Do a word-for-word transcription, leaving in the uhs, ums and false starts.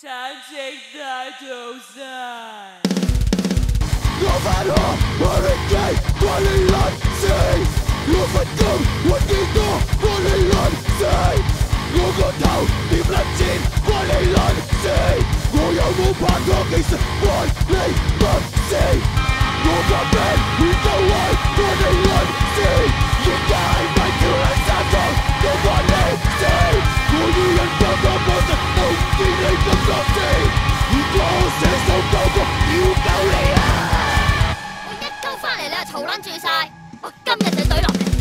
長情大屠殺。 我發下我力氣，我力難死。我發功，我幾多，我力難死。我個頭點撚尖，我力難死。我有冇拍過技術，我力不死。我個病唔夠壞，我力難死。而家係咪叫人殺咗，我話你死。我要人幫我幫實，都見你咁惡死。如果我寫首歌歌，要救你啊！ 我一鳩翻嚟你就嘈撚住晒，我今日就懟落嚟。